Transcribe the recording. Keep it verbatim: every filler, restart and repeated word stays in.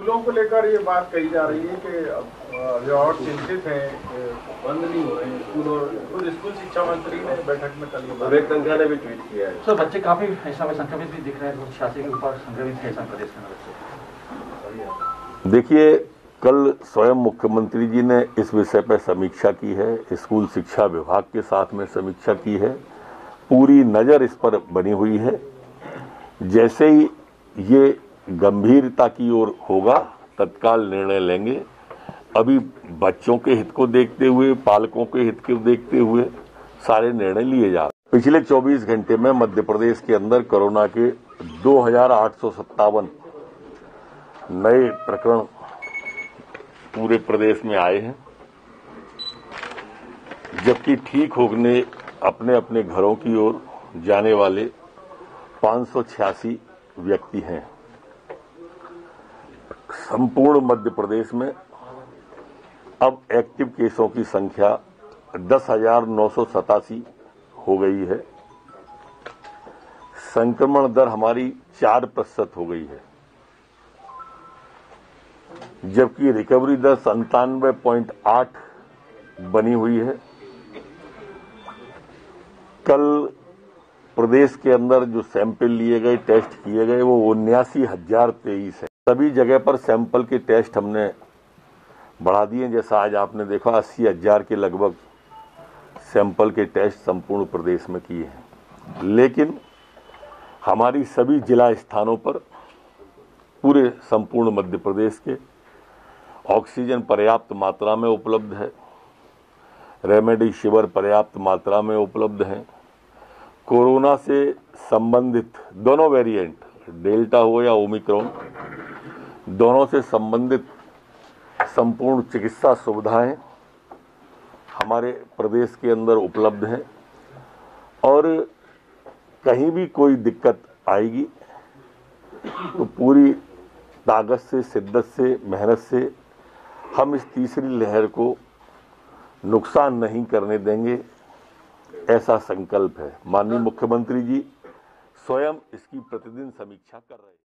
स्कूलों को लेकर ये बात कही जा रही है कि अभिभावक चिंतित हैं, बंद नहीं हो रहे हैं स्कूल, और खुद स्कूल शिक्षा मंत्री ने बैठक में कल विवेक तनखा ने भी ट्वीट किया है। सर बच्चे काफी ऐसा में संक्रमित भी दिख रहे हैं, छियासी के ऊपर संक्रमित है ऐसा प्रदेश में बच्चे। देखिए, कल स्वयं मुख्यमंत्री जी ने इस विषय पर समीक्षा की है, स्कूल शिक्षा विभाग के साथ में समीक्षा की है, पूरी नजर इस पर बनी हुई है। जैसे ही ये गंभीरता की ओर होगा तत्काल निर्णय लेंगे। अभी बच्चों के हित को देखते हुए, पालकों के हित को देखते हुए सारे निर्णय लिए जा रहे हैं। पिछले चौबीस घंटे में मध्य प्रदेश के अंदर कोरोना के दो हजार आठ सौ सत्तावन नए प्रकरण पूरे प्रदेश में आए हैं, जबकि ठीक होने अपने अपने घरों की ओर जाने वाले पांच सौ छियासी व्यक्ति हैं। संपूर्ण मध्य प्रदेश में अब एक्टिव केसों की संख्या दस हजार नौ सौ सतासी हो गई है। संक्रमण दर हमारी चार प्रतिशत हो गई है, जबकि रिकवरी दर संतानवे पॉइंट आठ बनी हुई है। कल प्रदेश के अंदर जो सैंपल लिए गए, टेस्ट किए गए, वो उन्यासी हजार तेईस है। सभी जगह पर सैंपल के टेस्ट हमने बढ़ा दिए। जैसा आज आपने देखा, अस्सी हजार के लगभग सैंपल के टेस्ट संपूर्ण प्रदेश में किए हैं। लेकिन हमारी सभी जिला स्थानों पर पूरे संपूर्ण मध्य प्रदेश के ऑक्सीजन पर्याप्त मात्रा में उपलब्ध है, रेमडेसिविर पर्याप्त मात्रा में उपलब्ध है। कोरोना से संबंधित दोनों वेरिएंट, डेल्टा हो या ओमिक्रॉन, दोनों से संबंधित संपूर्ण चिकित्सा सुविधाएं हमारे प्रदेश के अंदर उपलब्ध हैं, और कहीं भी कोई दिक्कत आएगी तो पूरी ताकत से, शिद्दत से, मेहनत से हम इस तीसरी लहर को नुकसान नहीं करने देंगे, ऐसा संकल्प है। माननीय मुख्यमंत्री जी स्वयं इसकी प्रतिदिन समीक्षा कर रहे हैं।